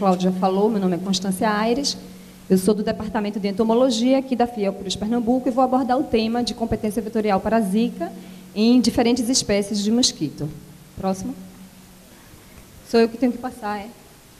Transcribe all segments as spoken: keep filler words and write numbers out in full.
Cláudia falou, meu nome é Constância Aires, eu sou do Departamento de Entomologia aqui da Fiocruz Pernambuco e vou abordar o tema de competência vetorial para a zika em diferentes espécies de mosquito. Próximo. Sou eu que tenho que passar, é?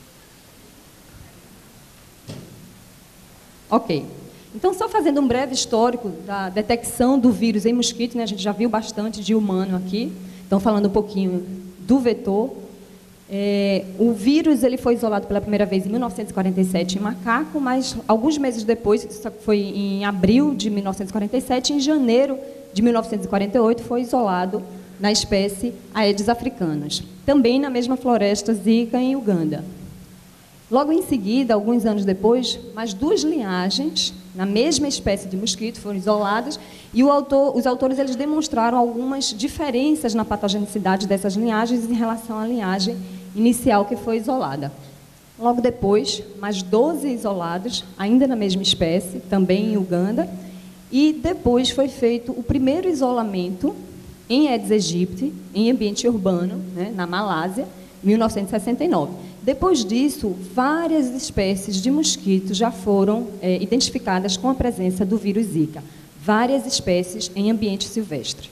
Ok. Então, só fazendo um breve histórico da detecção do vírus em mosquito, né? A gente já viu bastante de humano aqui, então falando um pouquinho do vetor. É, o vírus ele foi isolado pela primeira vez em mil novecentos e quarenta e sete em macaco, mas alguns meses depois, isso foi em abril de mil novecentos e quarenta e sete, em janeiro de mil novecentos e quarenta e oito, foi isolado na espécie Aedes africanus, também na mesma floresta zika em Uganda. Logo em seguida, alguns anos depois, mais duas linhagens na mesma espécie de mosquito foram isoladas e o autor, os autores eles demonstraram algumas diferenças na patogenicidade dessas linhagens em relação à linhagem inicial que foi isolada. Logo depois, mais doze isolados, ainda na mesma espécie, também em Uganda, e depois foi feito o primeiro isolamento em Aedes aegypti, em ambiente urbano, né, na Malásia, em mil novecentos e sessenta e nove. Depois disso, várias espécies de mosquitos já foram é, identificadas com a presença do vírus Zika. Várias espécies em ambiente silvestre.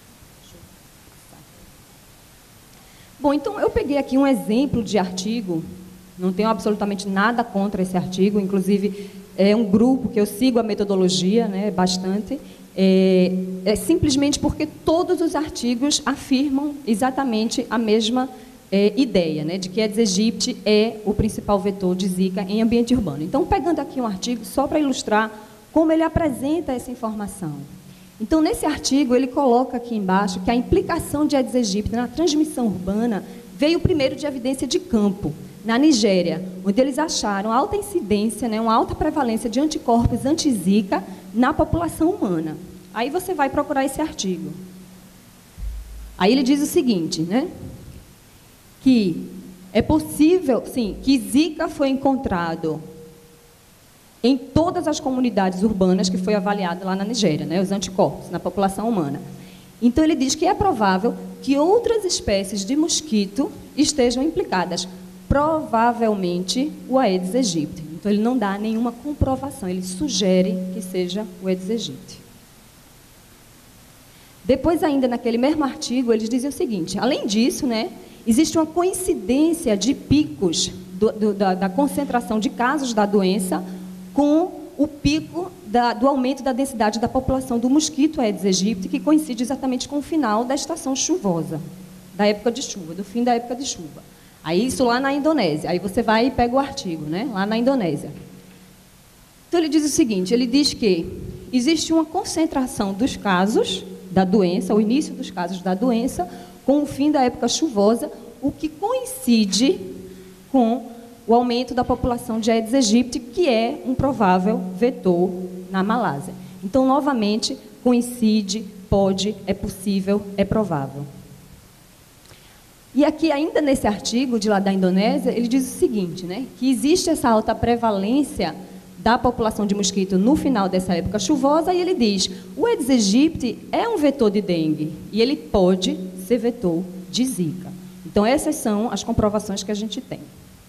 Bom, então eu peguei aqui um exemplo de artigo, não tenho absolutamente nada contra esse artigo, inclusive é um grupo que eu sigo a metodologia, né, bastante, é, é simplesmente porque todos os artigos afirmam exatamente a mesma É, ideia, né, de que Aedes aegypti é o principal vetor de zika em ambiente urbano. Então, pegando aqui um artigo só para ilustrar como ele apresenta essa informação. Então, nesse artigo, ele coloca aqui embaixo que a implicação de Aedes aegypti na transmissão urbana veio primeiro de evidência de campo, na Nigéria, onde eles acharam alta incidência, né, uma alta prevalência de anticorpos anti-zika na população humana. Aí você vai procurar esse artigo. Aí ele diz o seguinte, né? Que é possível, sim, que Zika foi encontrado em todas as comunidades urbanas que foi avaliado lá na Nigéria, né, os anticorpos na população humana. Então, ele diz que é provável que outras espécies de mosquito estejam implicadas, provavelmente o Aedes aegypti. Então, ele não dá nenhuma comprovação, ele sugere que seja o Aedes aegypti. Depois, ainda naquele mesmo artigo, eles dizem o seguinte, além disso, né, existe uma coincidência de picos do, do, da, da concentração de casos da doença com o pico da, do aumento da densidade da população do mosquito Aedes aegypti, que coincide exatamente com o final da estação chuvosa, da época de chuva, do fim da época de chuva. Aí isso lá na Indonésia, aí você vai e pega o artigo, né, lá na Indonésia. Então ele diz o seguinte, ele diz que existe uma concentração dos casos da doença, o início dos casos da doença, com o fim da época chuvosa, o que coincide com o aumento da população de Aedes aegypti, que é um provável vetor na Malásia. Então, novamente, coincide, pode, é possível, é provável. E aqui, ainda nesse artigo de lá da Indonésia, ele diz o seguinte, né, que existe essa alta prevalência da população de mosquito no final dessa época chuvosa, e ele diz, o Aedes aegypti é um vetor de dengue, e ele pode ser vetor de zika. Então, essas são as comprovações que a gente tem.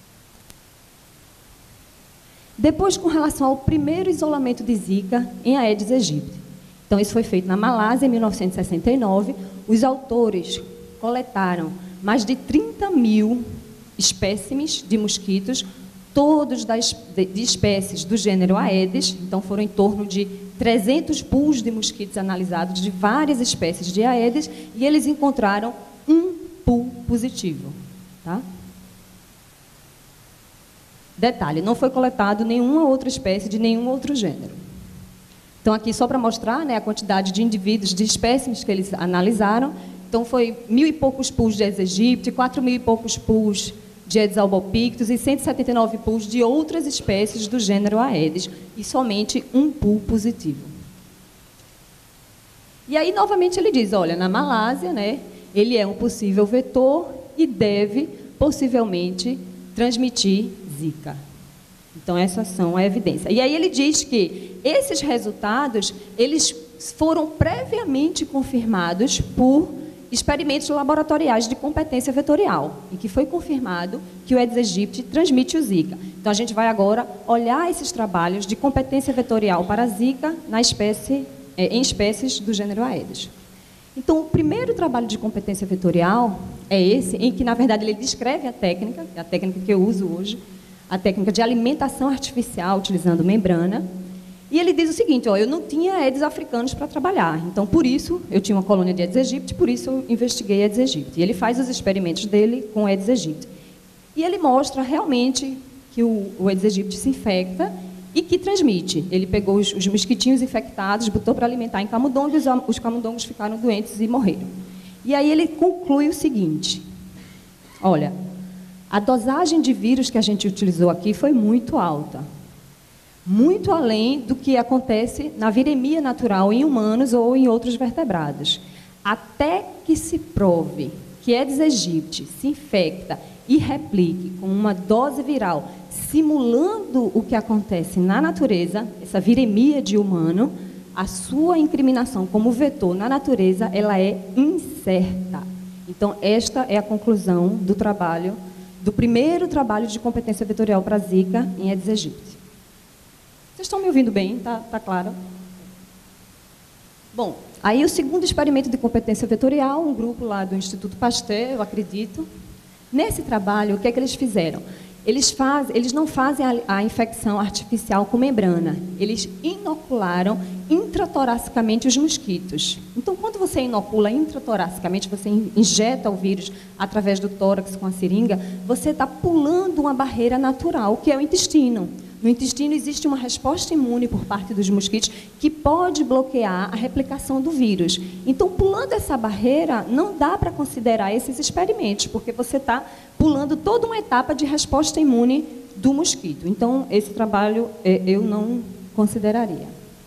Depois, com relação ao primeiro isolamento de zika em Aedes aegypti. Então, isso foi feito na Malásia, em mil novecentos e sessenta e nove. Os autores coletaram mais de trinta mil espécimes de mosquitos, todos das, de, de espécies do gênero Aedes. Então, foram em torno de trezentos pools de mosquitos analisados de várias espécies de Aedes, e eles encontraram um pool positivo. Tá? Detalhe, não foi coletado nenhuma outra espécie de nenhum outro gênero. Então, aqui só para mostrar, né, a quantidade de indivíduos, de espécimes que eles analisaram. Então, foi mil e poucos pools de Aedes aegypti, quatro mil e poucos pools de Aedes albopictus e cento e setenta e nove pools de outras espécies do gênero Aedes, e somente um pool positivo. E aí, novamente, ele diz, olha, na Malásia, né, ele é um possível vetor e deve, possivelmente, transmitir Zika. Então, essas são a evidência. E aí ele diz que esses resultados, eles foram previamente confirmados por experimentos laboratoriais de competência vetorial, e que foi confirmado que o Aedes aegypti transmite o Zika. Então, a gente vai agora olhar esses trabalhos de competência vetorial para a Zika na espécie, é, em espécies do gênero Aedes. Então, o primeiro trabalho de competência vetorial é esse, em que, na verdade, ele descreve a técnica, a técnica que eu uso hoje, a técnica de alimentação artificial utilizando membrana. E ele diz o seguinte, ó, eu não tinha Aedes africanos para trabalhar, então, por isso, eu tinha uma colônia de Aedes aegypti, por isso eu investiguei Aedes aegypti. E ele faz os experimentos dele com Aedes aegypti. E ele mostra realmente que o, o Aedes aegypti se infecta e que transmite. Ele pegou os, os mosquitinhos infectados, botou para alimentar em camundongos, os, os camundongos ficaram doentes e morreram. E aí ele conclui o seguinte, olha, a dosagem de vírus que a gente utilizou aqui foi muito alta. Muito além do que acontece na viremia natural em humanos ou em outros vertebrados. Até que se prove que Aedes aegypti se infecta e replique com uma dose viral, simulando o que acontece na natureza, essa viremia de humano, a sua incriminação como vetor na natureza, ela é incerta. Então, esta é a conclusão do trabalho, do primeiro trabalho de competência vetorial para Zika em Aedes aegypti. Vocês estão me ouvindo bem? Tá, tá claro? Bom, aí o segundo experimento de competência vetorial, um grupo lá do Instituto Pasteur, eu acredito. Nesse trabalho, o que é que eles fizeram? Eles, faz, eles não fazem a, a infecção artificial com membrana, eles inocularam intratoracicamente os mosquitos. Então, quando você inocula intratoracicamente, você injeta o vírus através do tórax com a seringa, você está pulando uma barreira natural, que é o intestino. No intestino existe uma resposta imune por parte dos mosquitos que pode bloquear a replicação do vírus. Então, pulando essa barreira, não dá para considerar esses experimentos, porque você está pulando toda uma etapa de resposta imune do mosquito. Então, esse trabalho eu não consideraria.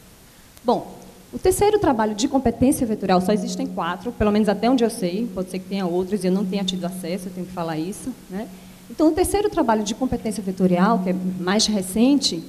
Bom, o terceiro trabalho de competência vetorial, só existem quatro, pelo menos até onde eu sei, pode ser que tenha outros e eu não tenha tido acesso, eu tenho que falar isso, né? Então, o terceiro trabalho de competência vetorial, que é mais recente,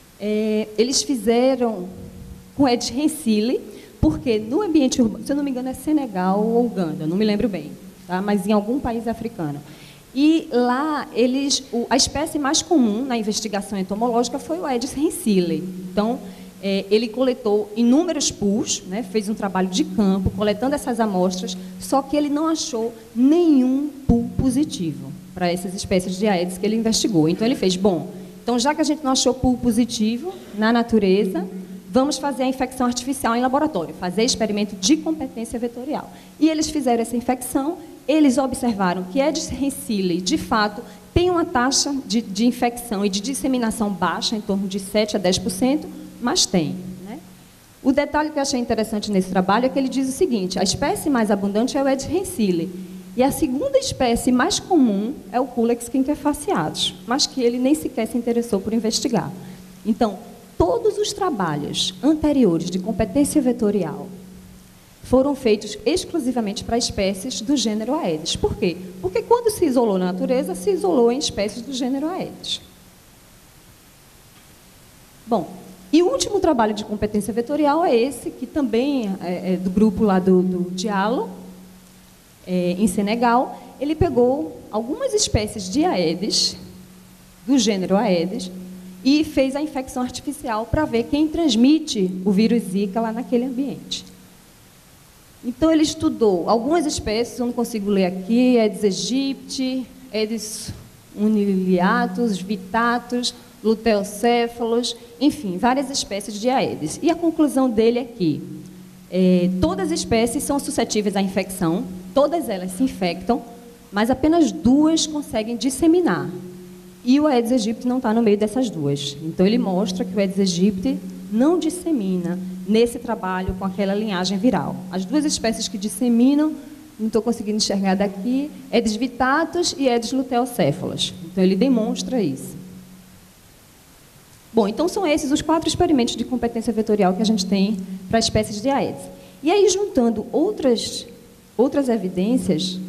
é, eles fizeram com Aedes rancile, porque no ambiente urbano, se eu não me engano é Senegal ou Uganda, não me lembro bem, tá? Mas em algum país africano. E lá, eles, o, a espécie mais comum na investigação entomológica foi o Aedes rancile. Então, é, ele coletou inúmeros pools, né, fez um trabalho de campo, coletando essas amostras, só que ele não achou nenhum pool positivo para essas espécies de Aedes que ele investigou. Então, ele fez, bom, então, já que a gente não achou pool positivo na natureza, vamos fazer a infecção artificial em laboratório, fazer experimento de competência vetorial. E eles fizeram essa infecção, eles observaram que Aedes rancile, de fato, tem uma taxa de, de infecção e de disseminação baixa, em torno de sete a dez por cento, mas tem. Né? O detalhe que eu achei interessante nesse trabalho é que ele diz o seguinte, a espécie mais abundante é o Aedes rancile, e a segunda espécie mais comum é o Culex quinquefaciatus, mas que ele nem sequer se interessou por investigar. Então, todos os trabalhos anteriores de competência vetorial foram feitos exclusivamente para espécies do gênero Aedes. Por quê? Porque quando se isolou na natureza, se isolou em espécies do gênero Aedes. Bom, e o último trabalho de competência vetorial é esse, que também é do grupo lá do, do Diallo, É, em Senegal. Ele pegou algumas espécies de Aedes, do gênero Aedes, e fez a infecção artificial para ver quem transmite o vírus Zika lá naquele ambiente. Então, ele estudou algumas espécies, eu não consigo ler aqui, Aedes aegypti, Aedes uniliatus, vittatus, luteocéfalos, enfim, várias espécies de Aedes. E a conclusão dele é que é, todas as espécies são suscetíveis à infecção, todas elas se infectam, mas apenas duas conseguem disseminar. E o Aedes aegypti não está no meio dessas duas. Então, ele mostra que o Aedes aegypti não dissemina nesse trabalho com aquela linhagem viral. As duas espécies que disseminam, não estou conseguindo enxergar daqui, Aedes vittatus e Aedes luteocéfalos. Então, ele demonstra isso. Bom, então são esses os quatro experimentos de competência vetorial que a gente tem para espécies de Aedes. E aí, juntando outras, outras evidências,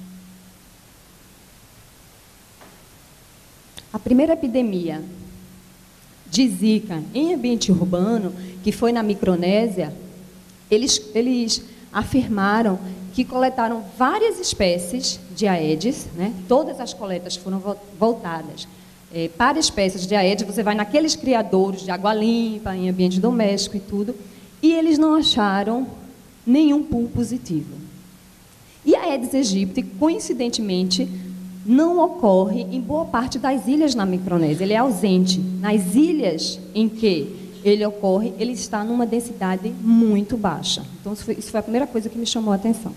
a primeira epidemia de Zika em ambiente urbano, que foi na Micronésia, eles, eles afirmaram que coletaram várias espécies de Aedes, né? Todas as coletas foram voltadas é, para espécies de Aedes. Você vai naqueles criadouros de água limpa, em ambiente doméstico e tudo, e eles não acharam nenhum pool positivo. E a Aedes aegypti, coincidentemente, não ocorre em boa parte das ilhas na Micronésia. Ele é ausente. Nas ilhas em que ele ocorre, ele está numa densidade muito baixa. Então, isso foi, isso foi a primeira coisa que me chamou a atenção.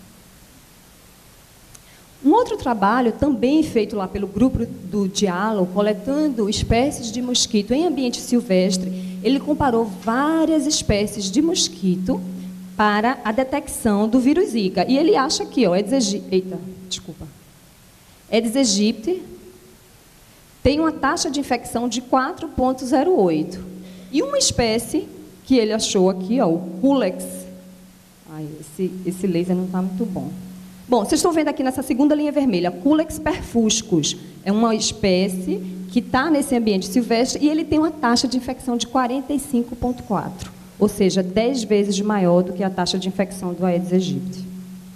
Um outro trabalho, também feito lá pelo grupo do Diallo, coletando espécies de mosquito em ambiente silvestre, ele comparou várias espécies de mosquito para a detecção do vírus Zika. E ele acha aqui, ó, Aedes aegypti, eita, desculpa, Aedes aegypti tem uma taxa de infecção de quatro ponto zero oito. E uma espécie que ele achou aqui, ó, o Culex. Ai, esse, esse laser não está muito bom. Bom, vocês estão vendo aqui nessa segunda linha vermelha, Culex perfuscus. É uma espécie que está nesse ambiente silvestre e ele tem uma taxa de infecção de quarenta e cinco ponto quatro, ou seja, dez vezes maior do que a taxa de infecção do Aedes aegypti.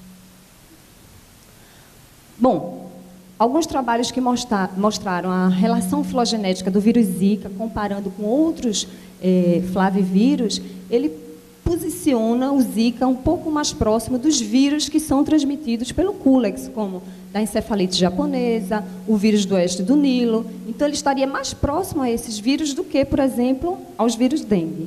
Bom, alguns trabalhos que mostra, mostraram a relação filogenética do vírus Zika, comparando com outros eh, flavivírus, ele posiciona o Zika um pouco mais próximo dos vírus que são transmitidos pelo Culex, como da encefalite japonesa, o vírus do oeste do Nilo. Então, ele estaria mais próximo a esses vírus do que, por exemplo, aos vírus dengue.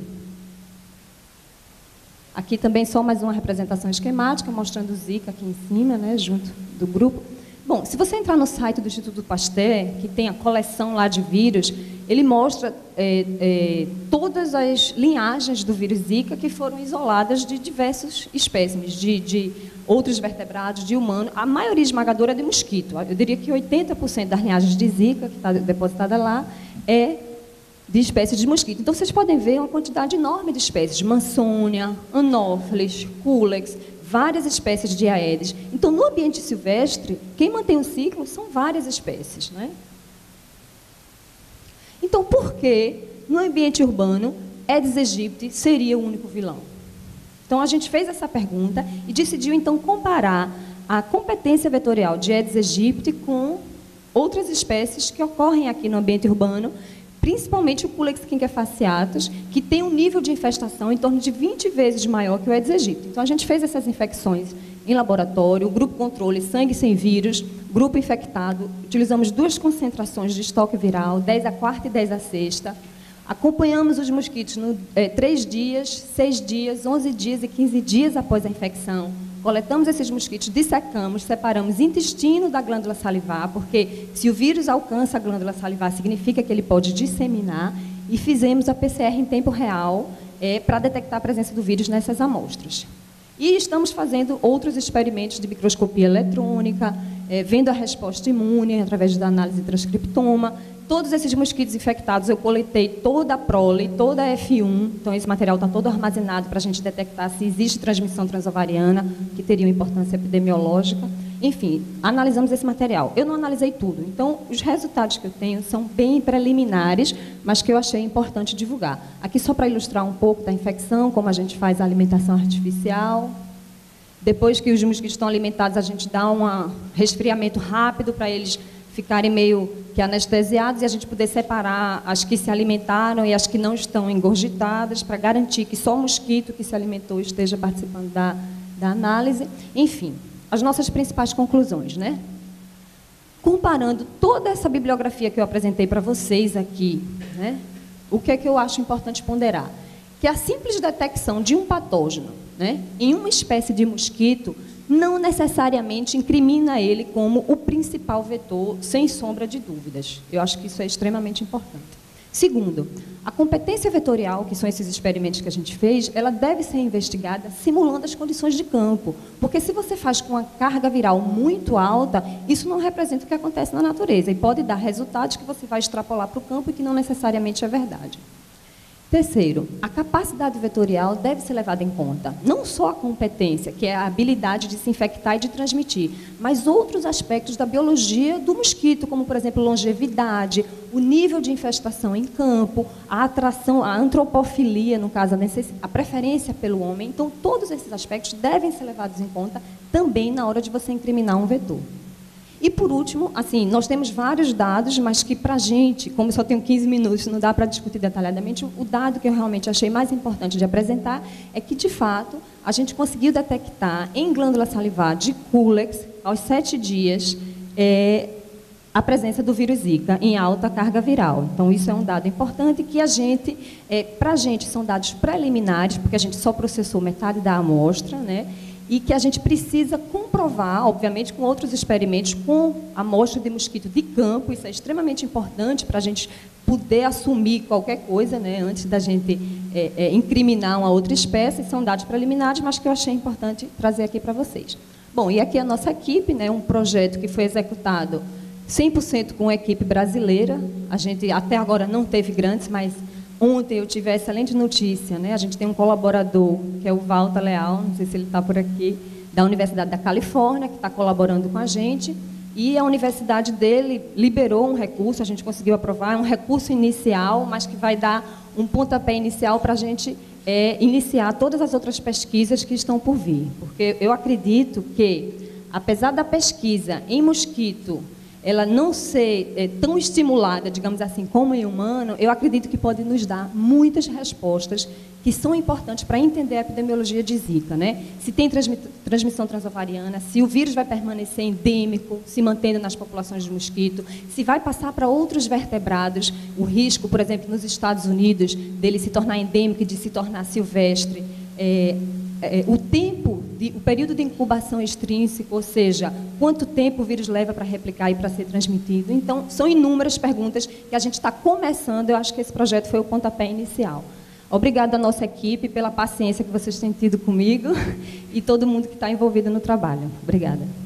Aqui também só mais uma representação esquemática, mostrando o Zika aqui em cima, né, junto do grupo. Bom, se você entrar no site do Instituto Pasteur, que tem a coleção lá de vírus, ele mostra é, é, todas as linhagens do vírus Zika que foram isoladas de diversos espécimes, de, de outros vertebrados, de humano. A maioria esmagadora é de mosquito. Eu diria que oitenta por cento das linhagens de Zika, que está depositada lá, é de espécies de mosquito. Então, vocês podem ver uma quantidade enorme de espécies, Mansônia, Anopheles, Culex, várias espécies de Aedes. Então, no ambiente silvestre, quem mantém o ciclo são várias espécies, né? Então, por que, no ambiente urbano, Aedes aegypti seria o único vilão? Então, a gente fez essa pergunta e decidiu, então, comparar a competência vetorial de Aedes aegypti com outras espécies que ocorrem aqui no ambiente urbano, principalmente o Culex quinquefasciatus, que tem um nível de infestação em torno de vinte vezes maior que o Aedes aegypti. Então, a gente fez essas infecções em laboratório, grupo controle, sangue sem vírus, grupo infectado, utilizamos duas concentrações de estoque viral, dez a quarta e dez a sexta, acompanhamos os mosquitos no, é, três dias, seis dias, onze dias e quinze dias após a infecção, coletamos esses mosquitos, dissecamos, separamos intestino da glândula salivar, porque se o vírus alcança a glândula salivar, significa que ele pode disseminar, e fizemos a P C R em tempo real é, para detectar a presença do vírus nessas amostras. E estamos fazendo outros experimentos de microscopia eletrônica, é, vendo a resposta imune através da análise de transcriptoma. Todos esses mosquitos infectados, eu coletei toda a prole, toda a F um, então esse material está todo armazenado para a gente detectar se existe transmissão transovariana, que teria uma importância epidemiológica. Enfim, analisamos esse material. Eu não analisei tudo, então os resultados que eu tenho são bem preliminares, mas que eu achei importante divulgar. Aqui só para ilustrar um pouco da infecção, como a gente faz a alimentação artificial. Depois que os mosquitos estão alimentados, a gente dá um resfriamento rápido para eles ficarem meio que anestesiados e a gente poder separar as que se alimentaram e as que não estão engorgitadas, para garantir que só o mosquito que se alimentou esteja participando da, da análise. Enfim, as nossas principais conclusões, né? Comparando toda essa bibliografia que eu apresentei para vocês aqui, né? O que é que eu acho importante ponderar? Que a simples detecção de um patógeno, né, em uma espécie de mosquito não necessariamente incrimina ele como o principal vetor, sem sombra de dúvidas. Eu acho que isso é extremamente importante. Segundo, a competência vetorial, que são esses experimentos que a gente fez, ela deve ser investigada simulando as condições de campo, porque se você faz com uma carga viral muito alta, isso não representa o que acontece na natureza, e pode dar resultados que você vai extrapolar para o campo e que não necessariamente é verdade. Terceiro, a capacidade vetorial deve ser levada em conta. Não só a competência, que é a habilidade de se infectar e de transmitir, mas outros aspectos da biologia do mosquito, como, por exemplo, longevidade, o nível de infestação em campo, a atração, a antropofilia, no caso, a, a preferência pelo homem. Então, todos esses aspectos devem ser levados em conta também na hora de você incriminar um vetor. E, por último, assim, nós temos vários dados, mas que, para a gente, como eu só tenho quinze minutos, não dá para discutir detalhadamente, o dado que eu realmente achei mais importante de apresentar é que, de fato, a gente conseguiu detectar em glândula salivar de Culex, aos sete dias, é, a presença do vírus Zika em alta carga viral. Então, isso é um dado importante que a gente, é, para a gente, são dados preliminares, porque a gente só processou metade da amostra, né? E que a gente precisa comprovar, obviamente, com outros experimentos, com amostra de mosquito de campo. Isso é extremamente importante para a gente poder assumir qualquer coisa, né, antes da gente é, é, incriminar uma outra espécie. São dados preliminares, mas que eu achei importante trazer aqui para vocês. Bom, e aqui a nossa equipe, né, um projeto que foi executado cem por cento com a equipe brasileira. A gente até agora não teve grandes, mas ontem eu tive a excelente notícia, né? A gente tem um colaborador, que é o Walter Leal, não sei se ele está por aqui, da Universidade da Califórnia, que está colaborando com a gente, e a universidade dele liberou um recurso, a gente conseguiu aprovar, é um recurso inicial, mas que vai dar um pontapé inicial para a gente é, iniciar todas as outras pesquisas que estão por vir. Porque eu acredito que, apesar da pesquisa em mosquito ela não ser é, tão estimulada, digamos assim, como em humano, eu acredito que pode nos dar muitas respostas que são importantes para entender a epidemiologia de Zika, né? Se tem transmissão transovariana, se o vírus vai permanecer endêmico, se mantendo nas populações de mosquito, se vai passar para outros vertebrados, o risco, por exemplo, nos Estados Unidos, dele se tornar endêmico e de se tornar silvestre, é, é, o tempo, de, o período de incubação extrínseco, ou seja, quanto tempo o vírus leva para replicar e para ser transmitido. Então, são inúmeras perguntas que a gente está começando. Eu acho que esse projeto foi o pontapé inicial. Obrigada à nossa equipe pela paciência que vocês têm tido comigo e todo mundo que está envolvido no trabalho. Obrigada.